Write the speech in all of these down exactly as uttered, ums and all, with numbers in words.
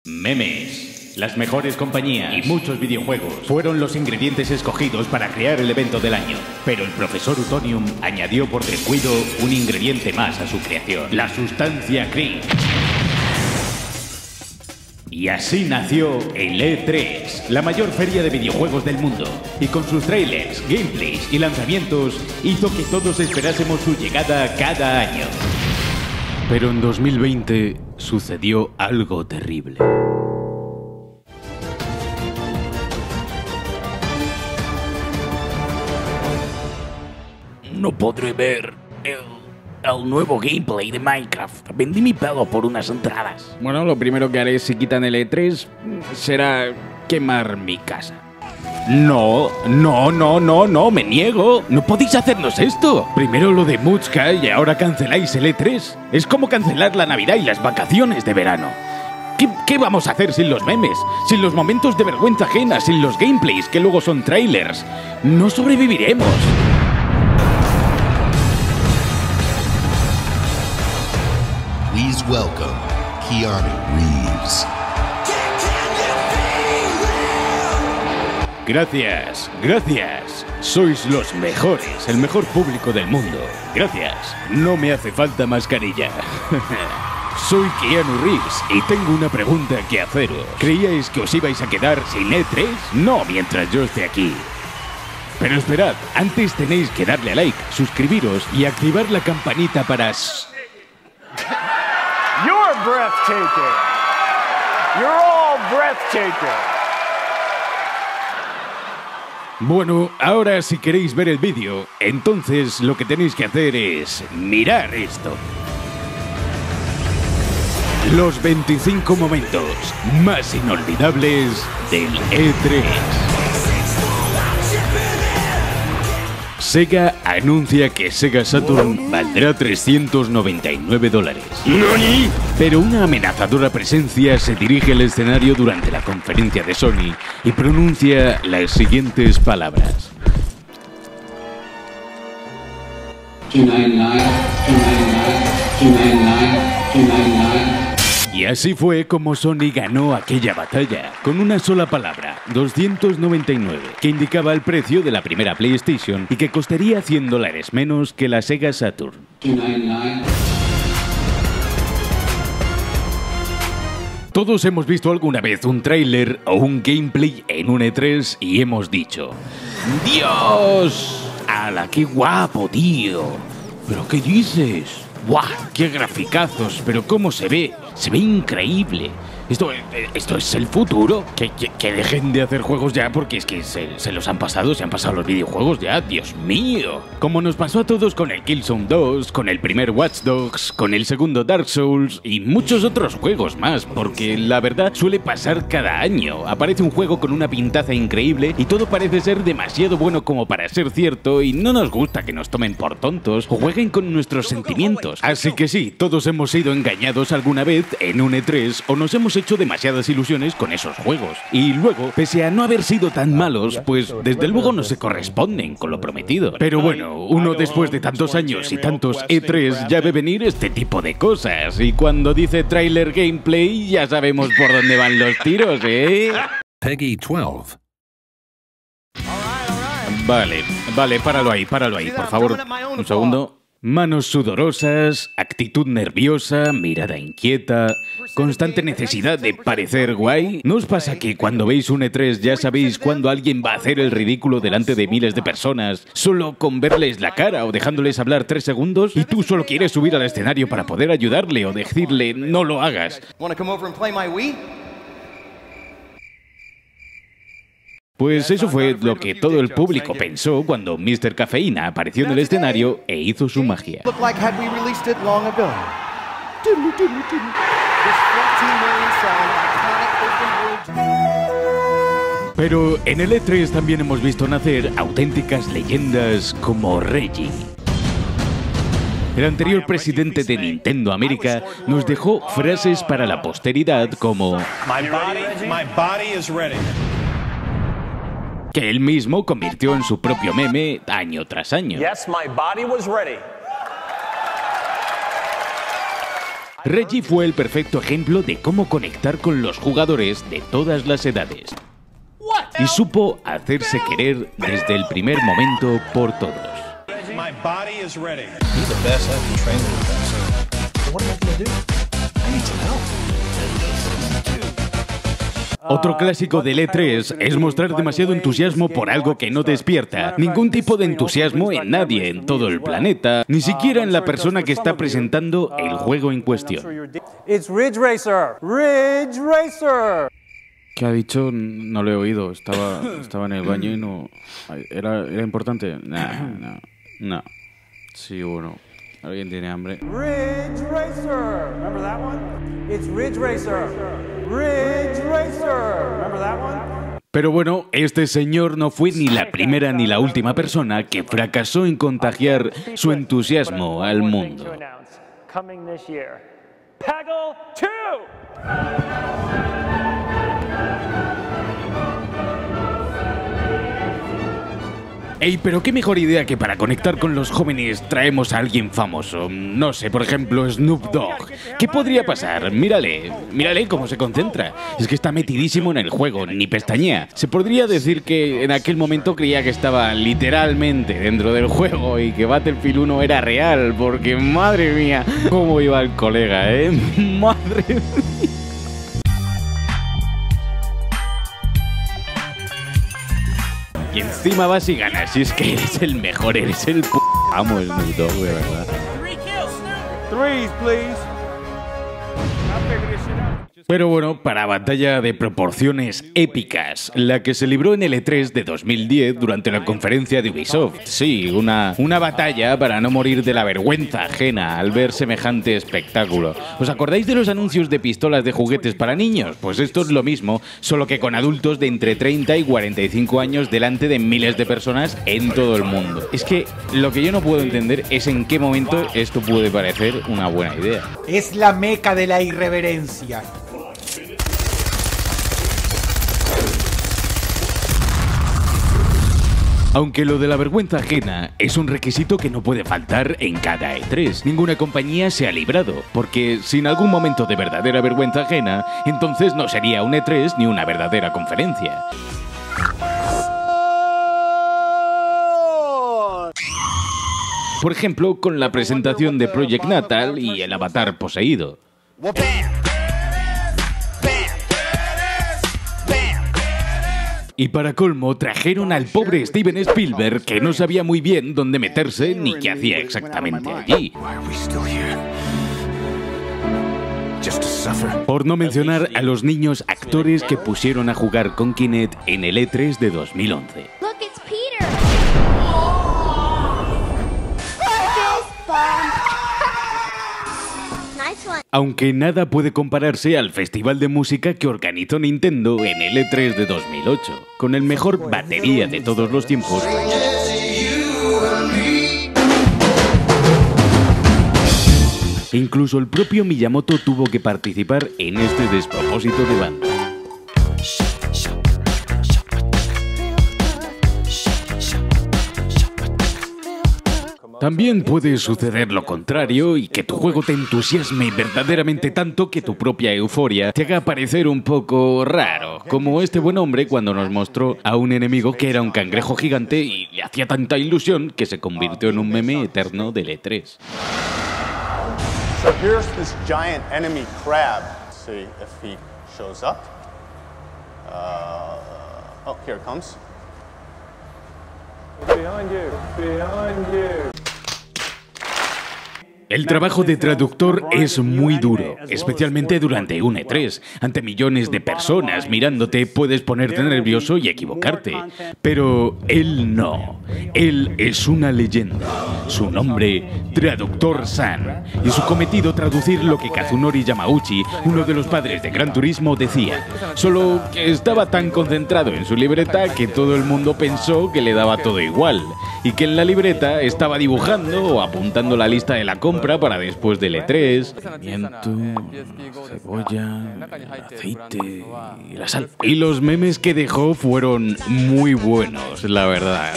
Memes, las mejores compañías y muchos videojuegos fueron los ingredientes escogidos para crear el evento del año. Pero el profesor Utonium añadió por descuido un ingrediente más a su creación, la sustancia Kree. Y así nació el E tres, la mayor feria de videojuegos del mundo. Y con sus trailers, gameplays y lanzamientos hizo que todos esperásemos su llegada cada año. Pero en dos mil veinte sucedió algo terrible. No podré ver el, el nuevo gameplay de Minecraft. Vendí mi pelo por unas entradas. Bueno, lo primero que haré si quitan el E tres será quemar mi casa. No, no, no, no, no, me niego. No podéis hacernos esto. Primero lo de Mutzka y ahora canceláis el E tres. Es como cancelar la Navidad y las vacaciones de verano. ¿Qué, ¿Qué vamos a hacer sin los memes? Sin los momentos de vergüenza ajena, sin los gameplays que luego son trailers. No sobreviviremos. Please welcome Keanu Reeves. Gracias, gracias. Sois los mejores, el mejor público del mundo. Gracias. No me hace falta mascarilla. Soy Keanu Reeves y tengo una pregunta que haceros. ¿Creíais que os ibais a quedar sin E tres? No mientras yo esté aquí. Pero esperad, antes tenéis que darle a like, suscribiros y activar la campanita para... You're breathtaking. You're all breathtaking. Bueno, ahora si queréis ver el vídeo, entonces lo que tenéis que hacer es mirar esto. Los veinticinco momentos más inolvidables del E tres. Sega anuncia que Sega Saturn valdrá trescientos noventa y nueve dólares. ¿Nani? Pero una amenazadora presencia se dirige al escenario durante la conferencia de Sony y pronuncia las siguientes palabras. Y así fue como Sony ganó aquella batalla, con una sola palabra, doscientos noventa y nueve, que indicaba el precio de la primera PlayStation y que costaría cien dólares menos que la Sega Saturn. Todos hemos visto alguna vez un tráiler o un gameplay en un E tres y hemos dicho: ¡Dios! ¡Hala, qué guapo, tío! ¿Pero qué dices? ¡Buah! ¡Qué graficazos! ¿Pero cómo se ve? Se ve increíble. ¿Esto, esto es el futuro? Que, que, que dejen de hacer juegos ya porque es que se, se los han pasado, se han pasado los videojuegos ya, ¡Dios mío! Como nos pasó a todos con el Killzone dos, con el primer Watch Dogs, con el segundo Dark Souls y muchos otros juegos más, porque la verdad suele pasar cada año. Aparece un juego con una pintaza increíble y todo parece ser demasiado bueno como para ser cierto y no nos gusta que nos tomen por tontos o jueguen con nuestros sentimientos. Así que sí, todos hemos sido engañados alguna vez en un E tres o nos hemos hecho demasiadas ilusiones con esos juegos. Y luego, pese a no haber sido tan malos, pues desde luego no se corresponden con lo prometido. Pero bueno, uno después de tantos años y tantos E tres ya ve venir este tipo de cosas. Y cuando dice trailer gameplay ya sabemos por dónde van los tiros, ¿eh? Peggy doce. Vale, vale, páralo ahí, páralo ahí, por favor. Un segundo. Manos sudorosas, actitud nerviosa, mirada inquieta, constante necesidad de parecer guay. ¿No os pasa que cuando veis un E tres ya sabéis cuándo alguien va a hacer el ridículo delante de miles de personas solo con verles la cara o dejándoles hablar tres segundos y tú solo quieres subir al escenario para poder ayudarle o decirle no lo hagas? Pues eso fue lo que todo el público pensó cuando míster Cafeína apareció en el escenario e hizo su magia. Pero en el E tres también hemos visto nacer auténticas leyendas como Reggie. El anterior presidente de Nintendo América nos dejó frases para la posteridad como My body, my body is ready. Que él mismo convirtió en su propio meme año tras año. Yes, my body was ready. Reggie fue el perfecto ejemplo de cómo conectar con los jugadores de todas las edades. Y supo hacerse querer desde el primer momento por todos. My body is ready. Be the best. I've been training with them. So what am I going to do? I need to know. Otro clásico del E tres es mostrar demasiado entusiasmo por algo que no despierta ningún tipo de entusiasmo en nadie en todo el planeta, ni siquiera en la persona que está presentando el juego en cuestión. It's Ridge Racer. Ridge Racer. ¿Qué ha dicho? No lo he oído. Estaba, estaba en el baño y no... ¿Era, era importante? Nah, no, no. Sí, bueno. ¿Alguien tiene hambre? Ridge Racer. Remember that one? It's Ridge Racer. Ridge Racer. Remember that one? Pero bueno, este señor no fue ni la primera ni la última persona que fracasó en contagiar su entusiasmo al mundo. Coming this year. Peggle two. Ey, pero qué mejor idea que para conectar con los jóvenes traemos a alguien famoso. No sé, por ejemplo, Snoop Dogg. ¿Qué podría pasar? Mírale, mírale cómo se concentra. Es que está metidísimo en el juego, ni pestañea. Se podría decir que en aquel momento creía que estaba literalmente dentro del juego y que Battlefield uno era real, porque madre mía, cómo iba el colega, ¿eh? Madre mía. Y encima vas y ganas, si es que eres el mejor, eres el p*** amo Snoop Dogg, de verdad. Threes, please. Pero bueno, para batalla de proporciones épicas, la que se libró en el E tres de dos mil diez durante la conferencia de Ubisoft. Sí, una, una batalla para no morir de la vergüenza ajena al ver semejante espectáculo. ¿Os acordáis de los anuncios de pistolas de juguetes para niños? Pues esto es lo mismo, solo que con adultos de entre treinta y cuarenta y cinco años delante de miles de personas en todo el mundo. Es que lo que yo no puedo entender es en qué momento esto puede parecer una buena idea. Es la meca de la irreverencia. Aunque lo de la vergüenza ajena es un requisito que no puede faltar en cada E tres. Ninguna compañía se ha librado, porque sin algún momento de verdadera vergüenza ajena, entonces no sería un E tres ni una verdadera conferencia. Por ejemplo, con la presentación de Project Natal y el avatar poseído. Y para colmo, trajeron al pobre Steven Spielberg, que no sabía muy bien dónde meterse ni qué hacía exactamente allí. Por no mencionar a los niños actores que pusieron a jugar con Kinect en el E tres de dos mil once. Aunque nada puede compararse al festival de música que organizó Nintendo en el E tres de dos mil ocho, con el mejor batería de todos los tiempos. Incluso el propio Miyamoto tuvo que participar en este despropósito de banda. También puede suceder lo contrario y que tu juego te entusiasme verdaderamente tanto que tu propia euforia te haga parecer un poco raro, como este buen hombre cuando nos mostró a un enemigo que era un cangrejo gigante y le hacía tanta ilusión que se convirtió en un meme eterno del E tres. So here's this giant enemy crab. Let's see if he shows up. Uh, oh, here it comes. Behind you. Behind you. El trabajo de traductor es muy duro, especialmente durante un E tres. Ante millones de personas mirándote puedes ponerte nervioso y equivocarte. Pero él no. Él es una leyenda. Su nombre, Traductor San. Y su cometido traducir lo que Kazunori Yamauchi, uno de los padres de Gran Turismo, decía. Solo que estaba tan concentrado en su libreta que todo el mundo pensó que le daba todo igual. Y que en la libreta estaba dibujando o apuntando la lista de la compra para después del E tres, pimiento, cebolla, aceite y la sal. Y los memes que dejó fueron muy buenos, la verdad.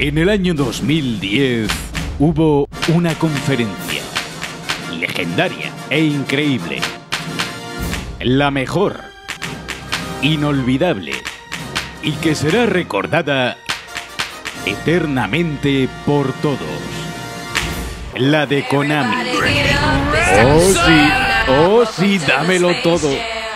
En el año dos mil diez hubo una conferencia legendaria e increíble. La mejor, inolvidable y que será recordada eternamente por todos. La de Konami. Oh sí, oh sí, dámelo todo.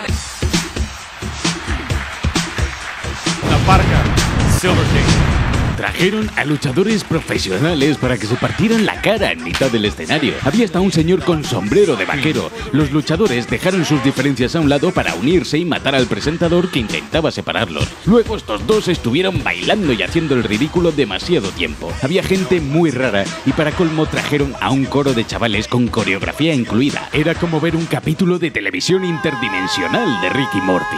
La parca, Silver King. Trajeron a luchadores profesionales para que se partieran la cara en mitad del escenario. Había hasta un señor con sombrero de vaquero. Los luchadores dejaron sus diferencias a un lado para unirse y matar al presentador que intentaba separarlos. Luego estos dos estuvieron bailando y haciendo el ridículo demasiado tiempo. Había gente muy rara y para colmo trajeron a un coro de chavales con coreografía incluida. Era como ver un capítulo de televisión interdimensional de Rick y Morty.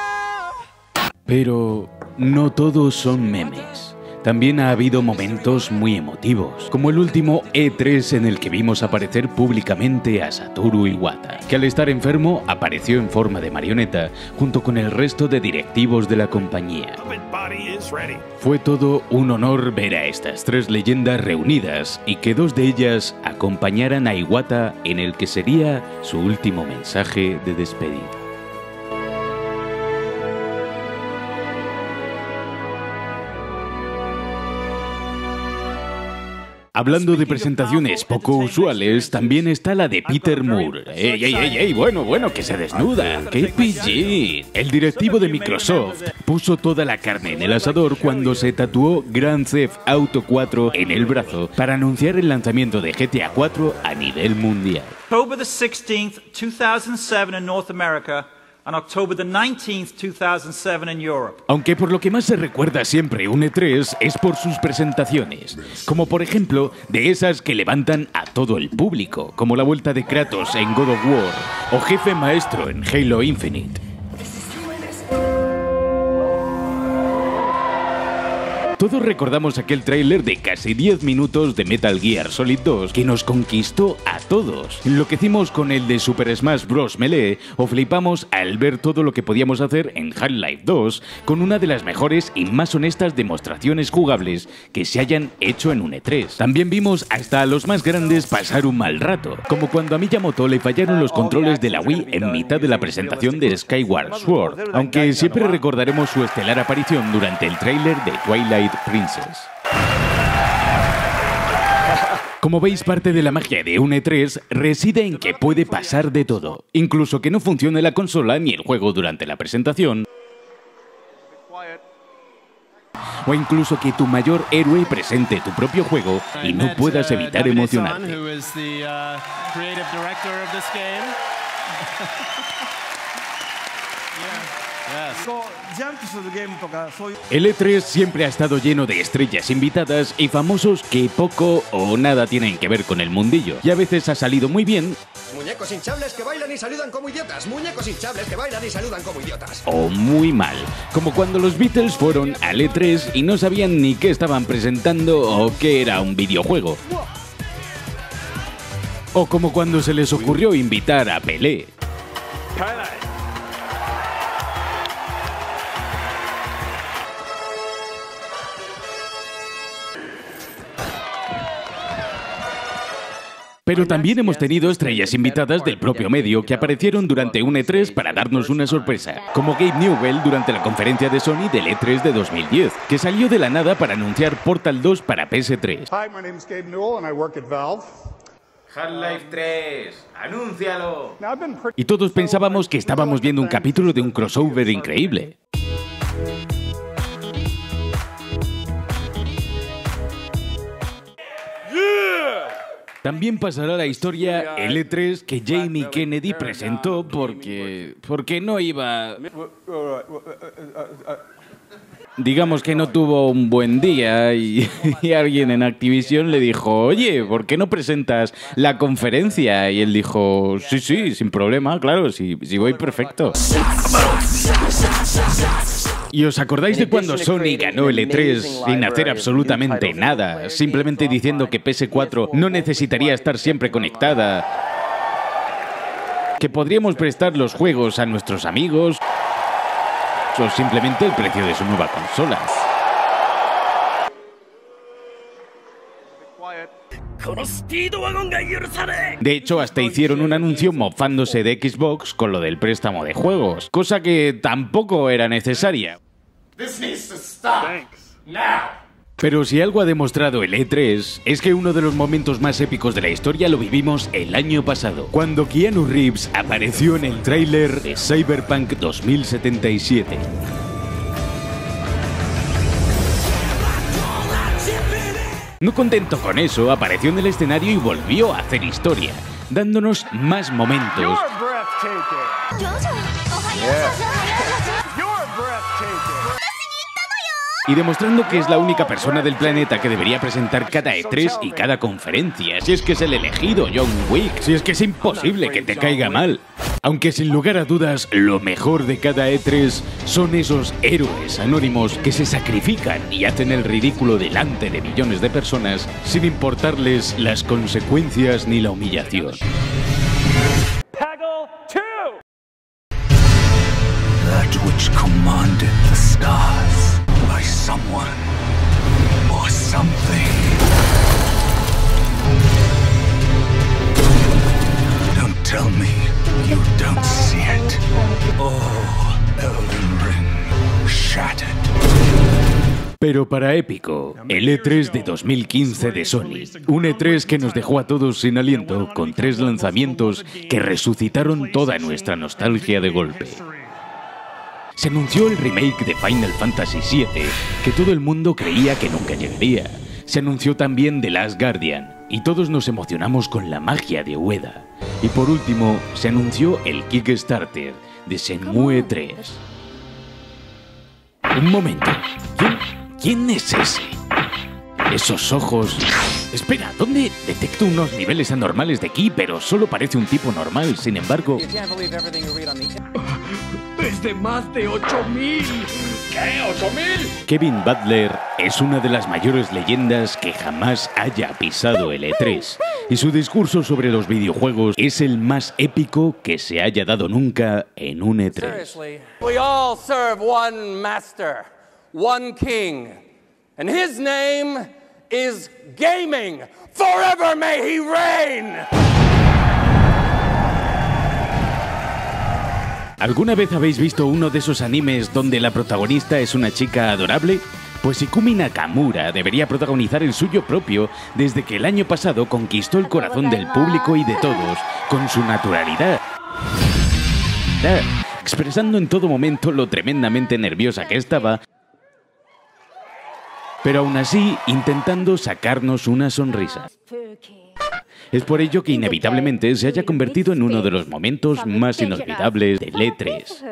Pero no todos son memes. También ha habido momentos muy emotivos, como el último E tres en el que vimos aparecer públicamente a Satoru Iwata, que al estar enfermo apareció en forma de marioneta junto con el resto de directivos de la compañía. Fue todo un honor ver a estas tres leyendas reunidas y que dos de ellas acompañaran a Iwata en el que sería su último mensaje de despedida. Hablando de presentaciones poco usuales, también está la de Peter Moore. ¡Ey, ey, ey, ey! Bueno, bueno, que se desnuda. ¡Qué pillín! El directivo de Microsoft puso toda la carne en el asador cuando se tatuó Grand Theft Auto cuatro en el brazo para anunciar el lanzamiento de G T A cuatro a nivel mundial. October the sixteenth, two thousand seven in North America. On October the nineteenth, two thousand seven in Europe. Aunque por lo que más se recuerda siempre un E tres es por sus presentaciones, como por ejemplo de esas que levantan a todo el público, como la vuelta de Kratos en God of War o Jefe Maestro en Halo Infinite. Todos recordamos aquel tráiler de casi diez minutos de Metal Gear Solid dos que nos conquistó a todos. Enloquecimos con el de Super Smash Bros. Melee o flipamos al ver todo lo que podíamos hacer en Half-Life dos con una de las mejores y más honestas demostraciones jugables que se hayan hecho en un E tres. También vimos hasta a los más grandes pasar un mal rato, como cuando a Miyamoto le fallaron los controles de la Wii en mitad de la presentación de Skyward Sword, aunque siempre recordaremos su estelar aparición durante el tráiler de Twilight Princess. Como veis, parte de la magia de un E tres reside en que puede pasar de todo, incluso que no funcione la consola ni el juego durante la presentación, o incluso que tu mayor héroe presente tu propio juego y no puedas evitar emocionarte. El E tres siempre ha estado lleno de estrellas invitadas y famosos que poco o nada tienen que ver con el mundillo, y a veces ha salido muy bien, muñecos hinchables que bailan y saludan como idiotas, muñecos hinchables que bailan y saludan como idiotas, o muy mal, como cuando los Beatles fueron al E tres y no sabían ni qué estaban presentando o qué era un videojuego, o como cuando se les ocurrió invitar a Pelé. Pero también hemos tenido estrellas invitadas del propio medio que aparecieron durante un E tres para darnos una sorpresa, como Gabe Newell durante la conferencia de Sony del E tres de dos mil diez, que salió de la nada para anunciar Portal dos para P S tres. Hi, my name is Gabe Newell and I work at Valve. Half-Life tres, anúncialo. Y todos pensábamos que estábamos viendo un capítulo de un crossover increíble. También pasará a la historia el E tres que Jamie Kennedy presentó porque, porque no iba... Digamos que no tuvo un buen día y, y alguien en Activision le dijo, oye, ¿por qué no presentas la conferencia? Y él dijo, sí, sí, sin problema, claro, si, si voy perfecto. ¿Y os acordáis de cuando Sony ganó el E tres sin hacer absolutamente nada, simplemente diciendo que P S cuatro no necesitaría estar siempre conectada, que podríamos prestar los juegos a nuestros amigos o simplemente el precio de su nueva consola? De hecho, hasta hicieron un anuncio mofándose de Xbox con lo del préstamo de juegos, cosa que tampoco era necesaria. Pero si algo ha demostrado el E tres, es que uno de los momentos más épicos de la historia lo vivimos el año pasado, cuando Keanu Reeves apareció en el tráiler de Cyberpunk dos mil setenta y siete. No contento con eso, apareció en el escenario y volvió a hacer historia, dándonos más momentos. Y demostrando que es la única persona del planeta que debería presentar cada E tres y cada conferencia, si es que es el elegido John Wick, si es que es imposible que te caiga mal. Aunque sin lugar a dudas, lo mejor de cada E tres son esos héroes anónimos que se sacrifican y hacen el ridículo delante de millones de personas sin importarles las consecuencias ni la humillación. That which commanded the stars by someone or something. Don't tell me you don't see it. Oh, Elden Ring, shattered. Pero para épico, el E tres de dos mil quince de Sony. Un E tres que nos dejó a todos sin aliento, con tres lanzamientos que resucitaron toda nuestra nostalgia de golpe. Se anunció el remake de Final Fantasy siete, que todo el mundo creía que nunca llegaría. Se anunció también The Last Guardian, y todos nos emocionamos con la magia de Ueda. Y por último, se anunció el Kickstarter de Shenmue tres. Un momento, ¿quién, quién es ese? Esos ojos... Espera, ¿dónde detecto unos niveles anormales de ki, pero solo parece un tipo normal? Sin embargo... ¡Es de más de ocho mil! ¿Qué? ¿ocho mil? Kevin Butler es una de las mayores leyendas que jamás haya pisado el E tres. Y su discurso sobre los videojuegos es el más épico que se haya dado nunca en un E tres. We all serve one master, one king, and his name is gaming. Forever may he reign. ¿Alguna vez habéis visto uno de esos animes donde la protagonista es una chica adorable? Pues Ikumi Nakamura debería protagonizar el suyo propio desde que el año pasado conquistó el corazón del público y de todos con su naturalidad, expresando en todo momento lo tremendamente nerviosa que estaba, pero aún así intentando sacarnos una sonrisa. Es por ello que inevitablemente se haya convertido en uno de los momentos más inolvidables del E tres.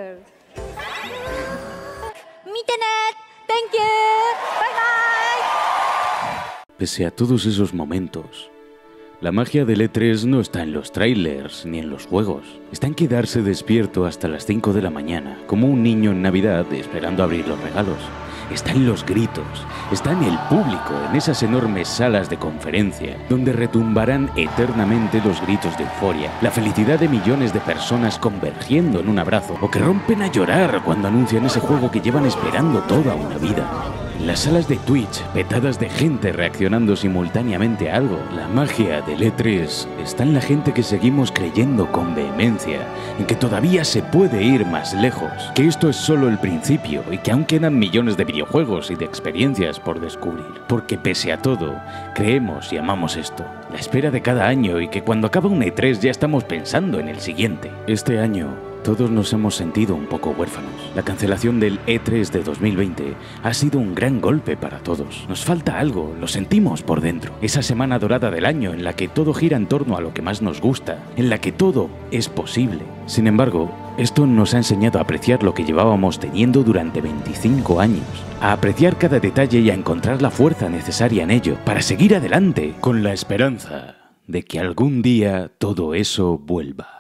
Pese a todos esos momentos, la magia del E tres no está en los trailers ni en los juegos. Está en quedarse despierto hasta las cinco de la mañana, como un niño en Navidad esperando abrir los regalos. Está en los gritos, está en el público, en esas enormes salas de conferencia, donde retumbarán eternamente los gritos de euforia, la felicidad de millones de personas convergiendo en un abrazo, o que rompen a llorar cuando anuncian ese juego que llevan esperando toda una vida. Las salas de Twitch, petadas de gente reaccionando simultáneamente a algo. La magia del E tres está en la gente que seguimos creyendo con vehemencia en que todavía se puede ir más lejos, que esto es solo el principio y que aún quedan millones de videojuegos y de experiencias por descubrir. Porque pese a todo, creemos y amamos esto, la espera de cada año, y que cuando acaba un E tres ya estamos pensando en el siguiente. Este año todos nos hemos sentido un poco huérfanos. La cancelación del E tres de dos mil veinte ha sido un gran golpe para todos. Nos falta algo, lo sentimos por dentro. Esa semana dorada del año en la que todo gira en torno a lo que más nos gusta, en la que todo es posible. Sin embargo, esto nos ha enseñado a apreciar lo que llevábamos teniendo durante veinticinco años, a apreciar cada detalle y a encontrar la fuerza necesaria en ello, para seguir adelante, con la esperanza de que algún día todo eso vuelva.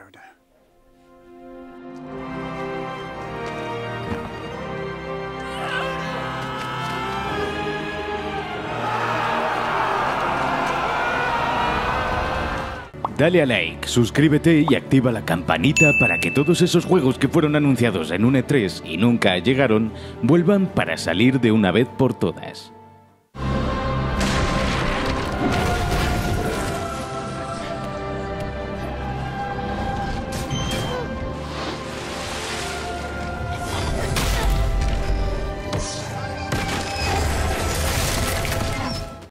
Dale a like, suscríbete y activa la campanita para que todos esos juegos que fueron anunciados en un E tres y nunca llegaron, vuelvan para salir de una vez por todas.